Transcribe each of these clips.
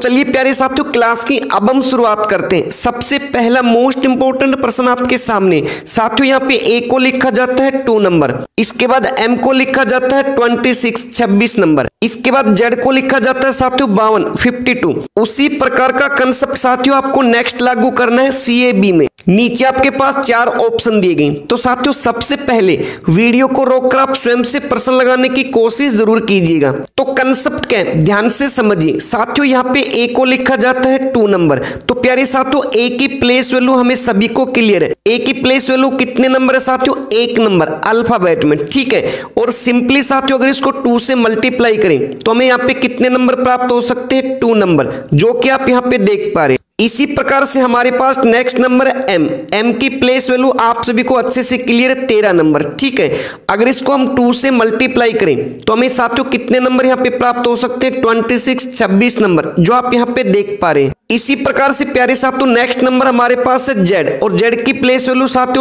चलिए प्यारे साथियों क्लास की अब हम शुरुआत करते हैं। सबसे पहला मोस्ट इंपोर्टेंट प्रश्न आपके सामने। साथियों यहाँ पे ए को लिखा जाता है 2 नंबर, इसके बाद एम को लिखा जाता है 26 नंबर, इसके बाद जेड को लिखा जाता है साथियों 52 उसी प्रकार का कंसेप्ट साथियों आपको नेक्स्ट लागू करना है CAB में। नीचे आपके पास 4 ऑप्शन दिए गए। तो साथियों सबसे पहले वीडियो को रोककर आप स्वयं से प्रश्न लगाने की कोशिश जरूर कीजिएगा। तो कंसेप्ट क्या है ध्यान से समझिए। साथियों यहाँ पे ए को लिखा जाता है 2 नंबर, तो प्यारे साथियों ए की प्लेस वैल्यू हमें सभी को क्लियर है। ए की प्लेस वैल्यू कितने नंबर है साथियों? 1 नंबर अल्फाबेट में, ठीक है। और सिंपली साथियों अगर इसको 2 से मल्टीप्लाई करें तो हमें यहाँ पे कितने नंबर प्राप्त हो सकते हैं? 2 नंबर, जो कि आप यहाँ पे देख पा रहे हैं। इसी प्रकार से हमारे पास नेक्स्ट नंबर है एम की प्लेस वैल्यू आप सभी को अच्छे से क्लियर है 13 नंबर, ठीक है। अगर इसको हम 2 से मल्टीप्लाई करें तो हमें साथियों कितने नंबर यहाँ पे प्राप्त हो सकते हैं? 26 नंबर, जो आप यहाँ पे देख पा रहे हैं। इसी प्रकार से प्यारे साथियों नेक्स्ट नंबर हमारे पास है जेड, और जेड की प्लेस वैल्यू साथियों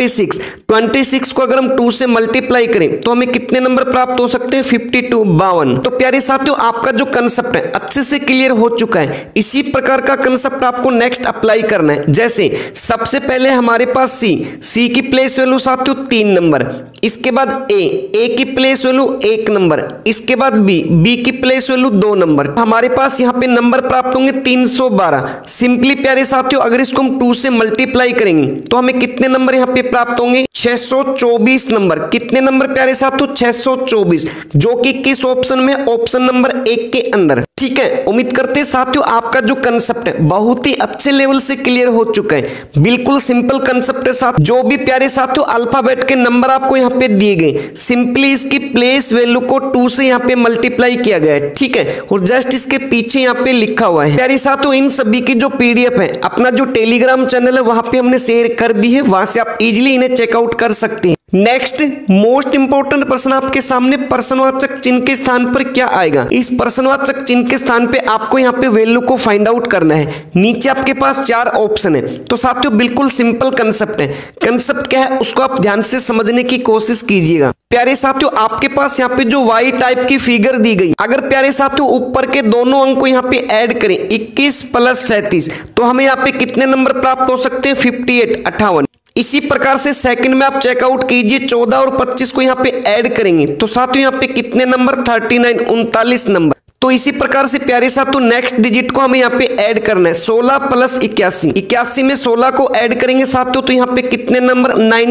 26 को अगर हम 2 से मल्टीप्लाई करें तो हमें कितने नंबर प्राप्त हो सकते हैं? 52। तो प्यारे साथियों आपका जो कंसेप्ट है अच्छे से क्लियर हो चुका है। इसी प्रकार का कंसेप्ट आपको नेक्स्ट अप्लाई करना है। जैसे सबसे पहले हमारे पास सी की प्लेस वैल्यू साथियों 3 नंबर, इसके बाद ए की प्लेस वैल्यू 1 नंबर, इसके बाद बी की प्लेस वैल्यू 2 नंबर। हमारे पास यहाँ पे नंबर प्राप्त होंगे 312। सिंपली प्यारे साथियों अगर इसको हम 2 से मल्टीप्लाई करेंगे तो हमें कितने नंबर यहाँ पे प्राप्त होंगे? 624 नंबर। कितने नंबर प्यारे साथियों? 624, जो कि किस ऑप्शन में? ऑप्शन नंबर 1 के अंदर, ठीक है। उम्मीद करते हैं साथियों आपका जो कंसेप्ट है बहुत ही अच्छे लेवल से क्लियर हो चुका है। बिल्कुल सिंपल कंसेप्ट है साथ। जो भी प्यारे साथियों अल्फाबेट के नंबर आपको यहाँ पे दिए गए, सिंपली इसकी प्लेस वैल्यू को 2 से यहाँ पे मल्टीप्लाई किया गया है, ठीक है। और जस्ट इसके पीछे यहाँ पे लिखा हुआ है। प्यारे साथियों इन सभी की जो PDF है अपना जो टेलीग्राम चैनल है वहां पे हमने शेयर कर दी है, वहां से आप इजिली इन्हें चेकआउट कर सकते हैं। नेक्स्ट मोस्ट इंपोर्टेंट प्रश्न आपके सामने, प्रश्नवाचक चिन्ह के स्थान पर क्या आएगा? इस प्रश्नवाचक चिन्ह के स्थान पे आपको यहाँ पे वैल्यू को फाइंड आउट करना है। नीचे आपके पास 4 ऑप्शन है। तो साथियों बिल्कुल सिंपल कंसेप्ट है। कंसेप्ट क्या है उसको आप ध्यान से समझने की कोशिश कीजिएगा। प्यारे साथियों आपके पास यहाँ पे जो Y टाइप की फिगर दी गई, अगर प्यारे साथियों ऊपर के दोनों अंक को यहाँ पे ऐड करें 21 + 37 तो हमें यहाँ पे कितने नंबर प्राप्त हो सकते हैं? 58। इसी प्रकार से सेकंड में आप चेकआउट कीजिए 14 और 25 को यहाँ पे ऐड करेंगे तो साथियों यहाँ पे कितने नंबर? 39 नंबर। तो इसी प्रकार से प्यारे साथियों नेक्स्ट डिजिट को हमें यहाँ पे ऐड करना है 16 + 81 में 16 को ऐड करेंगे साथियों तो यहाँ पे कितने नंबर?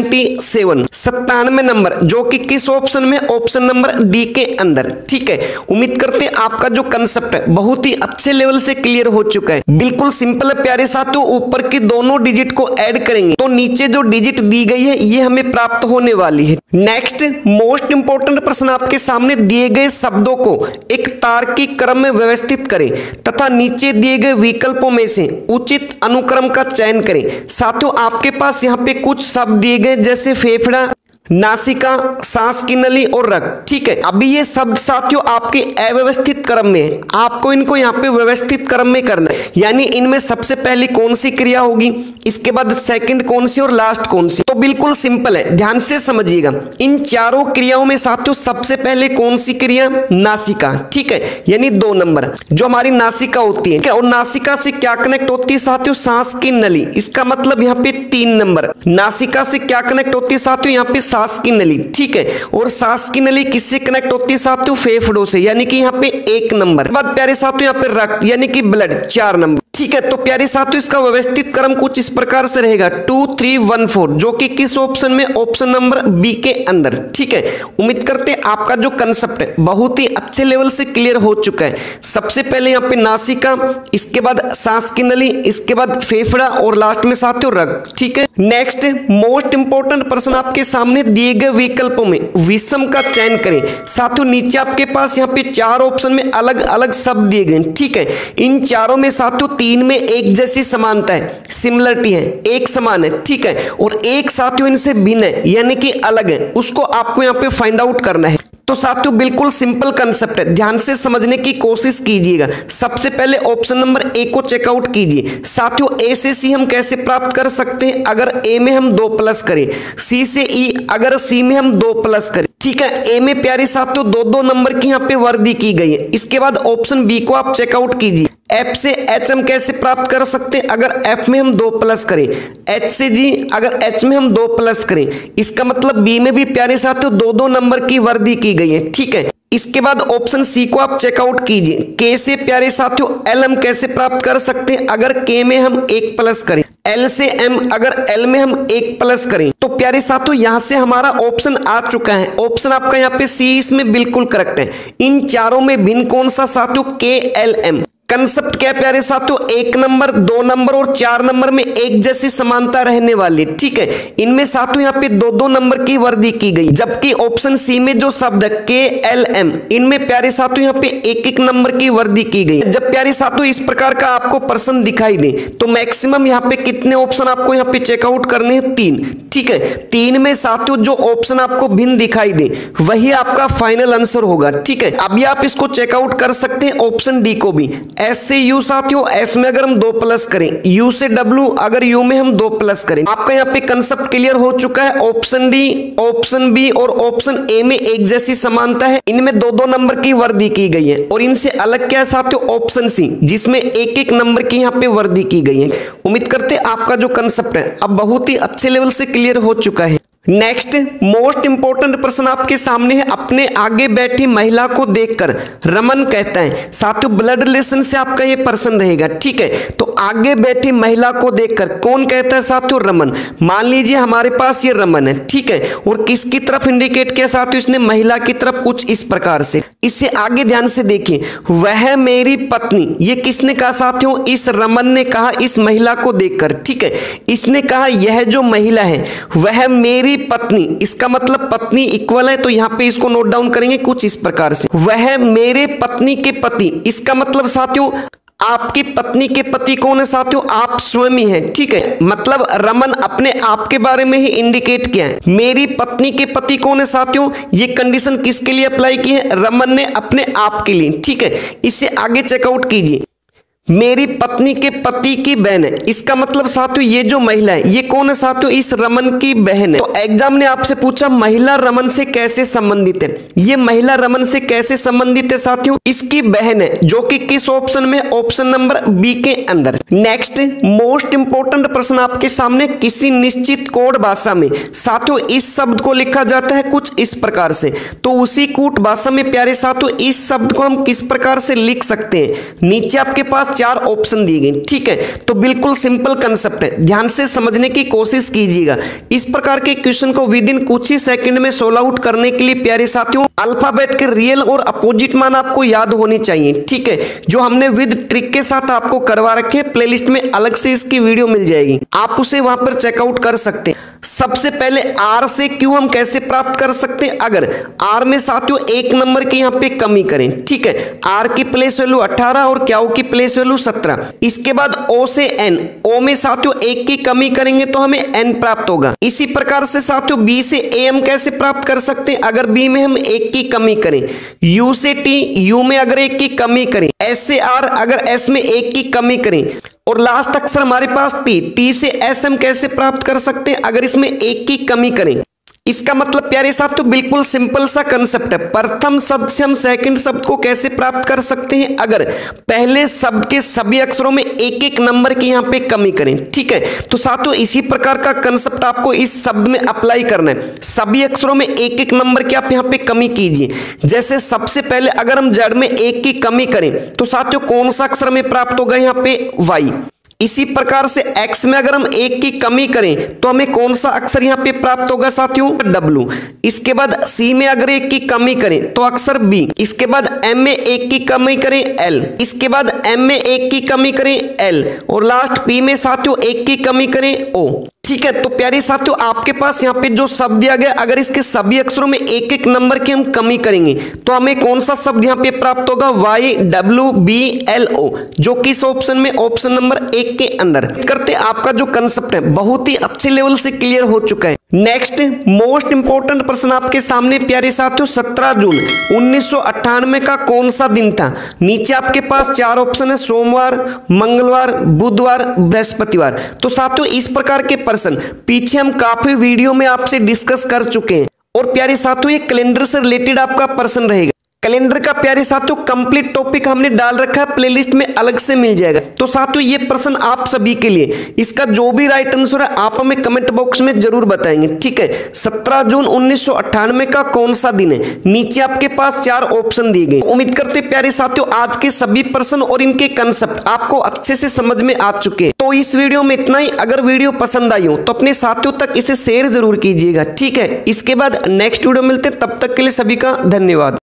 97 नंबर, जो कि किस ऑप्शन में? ऑप्शन नंबर डी के अंदर, ठीक है। उम्मीद करते हैं आपका जो कंसेप्ट है बहुत ही अच्छे लेवल से क्लियर हो चुका है। बिल्कुल सिंपल है प्यारे साथियों, ऊपर की दोनों डिजिट को ऐड करेंगे तो नीचे जो डिजिट दी गई है ये हमें प्राप्त होने वाली है। नेक्स्ट मोस्ट इंपोर्टेंट प्रश्न आपके सामने, दिए गए शब्दों को एक तार्किक क्रम में व्यवस्थित करें तथा नीचे दिए गए विकल्पों में से उचित अनुक्रम का चयन करें। साथियों आपके पास यहाँ पे कुछ शब्द दिए गए जैसे फेफड़ा, नासिका, सांस की नली और रक्त, ठीक है। अभी ये शब्द साथियों आपके अव्यवस्थित क्रम में है, आपको इनको यहाँ पे व्यवस्थित क्रम में करना है। यानी इनमें सबसे पहली कौन सी क्रिया होगी, इसके बाद सेकंड कौन सी और लास्ट कौन सी। तो बिल्कुल सिंपल है, ध्यान से समझिएगा। इन चारों क्रियाओं में साथियों सबसे पहले कौन सी क्रिया? नासिका, ठीक है। यानी 2 नंबर जो हमारी नासिका होती है, और नासिका से क्या कनेक्ट होती है साथियों? सांस की नली। इसका मतलब यहाँ पे 3 नंबर। नासिका से क्या कनेक्ट होती है साथियों? यहाँ पे सांस की नली, ठीक है। और सांस की नली किससे कनेक्ट होती है साथियों? फेफड़ों से, यानी कि यहाँ पे 1 नंबर। बाद प्यारे साथियों यहाँ पे रक्त यानी कि ब्लड 4 नंबर, ठीक है। तो प्यारे साथियों इसका व्यवस्थित क्रम कुछ इस प्रकार से रहेगा 2 3 1 4, जो कि किस ऑप्शन में? ऑप्शन नंबर बी के अंदर, ठीक है। उम्मीद करते हैं आपका जो कंसेप्ट है बहुत ही अच्छे लेवल से क्लियर हो चुका है। सबसे पहले यहाँ पे नासिका, इसके बाद सांस की नली, इसके बाद फेफड़ा और लास्ट में साथियों रक्त, ठीक है। नेक्स्ट मोस्ट इंपोर्टेंट प्रश्न आपके सामने, दिए गए विकल्पों में विषम का चयन करें। साथियों नीचे आपके पास यहाँ पे 4 ऑप्शन में अलग अलग शब्द दिए गए, ठीक है। इन चारों में साथियों 3 में एक जैसी समानता है, सिमिलरिटी है, एक समान है, ठीक है। और एक साथियों इनसे भिन्न है यानी कि अलग है, उसको आपको यहाँ पे फाइंड आउट करना है। तो साथियों बिल्कुल सिंपल कंसेप्ट है, ध्यान से समझने की कोशिश कीजिएगा। सबसे पहले ऑप्शन नंबर ए को चेकआउट कीजिए। साथियों ए से सी हम कैसे प्राप्त कर सकते हैं, अगर ए में हम 2 प्लस करें, सी से ई अगर सी में हम 2 प्लस करें, ठीक है। ए में प्यारे साथियों 2-2 नंबर की यहाँ पे वर्दी की गई है। इसके बाद ऑप्शन बी को आप चेकआउट कीजिए। एफ से एच हम कैसे प्राप्त कर सकते हैं, अगर एफ में हम 2 प्लस करें, एच से जी अगर एच में हम 2 प्लस करें, इसका मतलब बी में भी प्यारे साथियों 2-2 नंबर की वर्दी की गई है, ठीक है। इसके बाद ऑप्शन सी को आप चेकआउट कीजिए। के से प्यारे साथियों एल हम कैसे प्राप्त कर सकते हैं, अगर के में हम 1 प्लस करें, एल से एम अगर एल में हम 1 प्लस करें, तो प्यारे साथियों यहां से हमारा ऑप्शन आ चुका है। ऑप्शन आपका यहाँ पे सी इसमें बिल्कुल करेक्ट है। इन चारों में भिन्न कौन सा साथियों, के एल एम। कंसेप्ट क्या प्यारे साथियों, 1 नंबर 2 नंबर और 4 नंबर में एक जैसी समानता रहने वाली, ठीक है। इनमें साथियों यहाँ पे 2-2 नंबर की वर्दी की गई, जबकि ऑप्शन सी में जो शब्द है के एल एम, इनमें प्यारे साथियों यहाँ पे 1-1 नंबर की वर्दी की गई। जब प्यारे साथियों इस प्रकार का आपको प्रश्न दिखाई दे तो मैक्सिमम यहाँ पे कितने ऑप्शन आपको यहाँ पे चेकआउट करने हैं, 3, ठीक है। 3 में साथियों जो ऑप्शन आपको भिन्न दिखाई दे वही आपका फाइनल आंसर होगा, ठीक है। अभी आप इसको चेकआउट कर सकते हैं ऑप्शन डी को भी। एस से यू साथियों एस में अगर हम 2 प्लस करें, यू से डब्ल्यू अगर यू में हम 2 प्लस करें, आपका यहाँ पे कंसेप्ट क्लियर हो चुका है। ऑप्शन डी, ऑप्शन बी और ऑप्शन ए में एक जैसी समानता है, इनमें 2-2 नंबर की वर्दी की गई है। और इनसे अलग क्या है साथियों, ऑप्शन सी जिसमें 1-1 नंबर की यहाँ पे वर्दी की गई है। उम्मीद करते हैं आपका जो कंसेप्ट है अब बहुत ही अच्छे लेवल से क्लियर हो चुका है। नेक्स्ट मोस्ट इंपोर्टेंट प्रश्न आपके सामने है। अपने आगे बैठी महिला को देखकर रमन कहता है, साथियों ब्लड रिलेशन से आपका ये प्रश्न रहेगा, ठीक है। तो आगे बैठी महिला को देखकर कौन कहता है साथियों, रमन। मान लीजिए हमारे पास ये रमन है, ठीक है, और किसकी तरफ इंडिकेट किया साथियों, इसने महिला की तरफ कुछ इस प्रकार से। इससे आगे ध्यान से देखिए, वह मेरी पत्नी, ये किसने कहा साथियों, इस रमन ने कहा इस महिला को देखकर, ठीक है। इसने कहा यह जो महिला है वह मेरी पत्नी, इसका मतलब पत्नी इक्वल है, तो यहां पे इसको नोट डाउन करेंगे कुछ इस प्रकार से। वह मेरे पत्नी के पति, इसका मतलब साथियों आपकी पत्नी के पति कौन है साथियों, आप स्वयं ही हैं, ठीक है। मतलब रमन अपने आप के बारे में ही इंडिकेट किया है। मेरी पत्नी के पति कौन है साथियों, ये कंडीशन किसके लिए अप्लाई की है, रमन ने अपने आप के लिए, ठीक है। इससे आगे चेकआउट कीजिए, मेरी पत्नी के पति की बहन है, इसका मतलब साथियों ये जो महिला है ये कौन है साथियों, इस रमन की बहन है। तो एग्जाम ने आपसे पूछा महिला रमन से कैसे संबंधित है, ये महिला रमन से कैसे संबंधित है साथियों, इसकी बहन है, जो कि किस ऑप्शन में, ऑप्शन नंबर बी के अंदर। नेक्स्ट मोस्ट इंपोर्टेंट प्रश्न आपके सामने, किसी निश्चित कोड भाषा में साथियों इस शब्द को लिखा जाता है कुछ इस प्रकार से। तो उसी कूट भाषा में प्यारे साथियों इस शब्द को हम किस प्रकार से लिख सकते हैं, नीचे आपके पास 4 ऑप्शन दिए गए, ठीक है। तो बिल्कुल सिंपल कंसेप्ट है, ध्यान से समझने की कोशिश कीजिएगा। इस प्रकार के क्वेश्चन को विद इन कुछ ही सेकंड में सोल्व आउट करने के लिए प्यारे साथियों अल्फाबेट के रियल और अपोजिट मान आपको याद होनी चाहिए, ठीक है। जो हमने विद ट्रिक के साथ आपको करवा रखे, प्लेलिस्ट में अलग से इसकी वीडियो मिल जाएगी, आप उसे वहां पर चेकआउट कर सकते हैं। सबसे पहले आर से क्यू हम कैसे प्राप्त कर सकते हैं, अगर आर में साथियों 1 नंबर की यहाँ पे कमी करें, ठीक है। आर की प्लेस वैल्यू 18 और क्यू की प्लेस वैल्यू 17। इसके बाद ओ से एन, ओ में साथियों 1 की कमी करेंगे तो हमें एन प्राप्त होगा। इसी प्रकार से साथियों बी से ए हम कैसे प्राप्त कर सकते हैं, अगर बी में हम 1 की कमी करें। यू से टी, यू में अगर 1 की कमी करें। एस से आर, अगर एस में 1 की कमी करें। और लास्ट अक्षर हमारे पास टी, टी से एस हम कैसे प्राप्त कर सकते हैं, अगर इसमें 1 की कमी करें। इसका मतलब प्यारे साथियों बिल्कुल सिंपल सा कंसेप्ट है। प्रथम शब्द से हम सेकंड शब्द को कैसे प्राप्त कर सकते हैं, अगर पहले शब्द के सभी अक्षरों में 1-1 नंबर की यहाँ पे कमी करें, ठीक है। तो साथियों इसी प्रकार का कंसेप्ट आपको इस शब्द में अप्लाई करना है। सभी अक्षरों में 1-1 नंबर की आप यहाँ पे कमी कीजिए। जैसे सबसे पहले अगर हम जड़ में 1 की कमी करें तो साथियों कौन सा अक्षर में प्राप्त होगा, यहाँ पे वाई। इसी प्रकार से x में अगर हम 1 की कमी करें तो हमें कौन सा अक्षर यहाँ पे प्राप्त होगा साथियों, W। इसके बाद C में अगर 1 की कमी करें तो अक्षर B। इसके बाद M में 1 की कमी करें L। इसके बाद M में 1 की कमी करें L और लास्ट P में साथियों 1 की कमी करें O, ठीक है। तो प्यारे साथियों आपके पास यहाँ पे जो शब्द दिया गया, अगर इसके सभी अक्षरों में 1-1 नंबर की हम कमी करेंगे तो हमें कौन सा शब्द यहाँ पे प्राप्त होगा, YWBLO, जो किस ऑप्शन में, ऑप्शन नंबर 1 के अंदर। करते आपका जो कंसेप्ट है बहुत ही अच्छे लेवल से क्लियर हो चुका है। नेक्स्ट मोस्ट इंपोर्टेंट प्रश्न आपके सामने प्यारे साथियों, 17 जून 1998 का कौन सा दिन था? नीचे आपके पास 4 ऑप्शन है, सोमवार, मंगलवार, बुधवार, बृहस्पतिवार। तो साथियों इस प्रकार के प्रश्न पीछे हम काफी वीडियो में आपसे डिस्कस कर चुके हैं और प्यारे साथियों ये कैलेंडर से रिलेटेड आपका प्रश्न रहेगा। कैलेंडर का प्यारे साथियों कंप्लीट टॉपिक हमने डाल रखा है, प्लेलिस्ट में अलग से मिल जाएगा। तो साथियों ये प्रश्न आप सभी के लिए, इसका जो भी राइट आंसर है आप हमें कमेंट बॉक्स में जरूर बताएंगे, ठीक है। 17 जून 1998 का कौन सा दिन है? नीचे आपके पास 4 ऑप्शन दिए गए। उम्मीद करते प्यारे साथियों आज के सभी प्रश्न और इनके कंसेप्ट आपको अच्छे से समझ में आ चुके हैं। तो इस वीडियो में इतना ही। अगर वीडियो पसंद आई हो तो अपने साथियों तक इसे शेयर जरूर कीजिएगा, ठीक है। इसके बाद नेक्स्ट वीडियो मिलते हैं, तब तक के लिए सभी का धन्यवाद।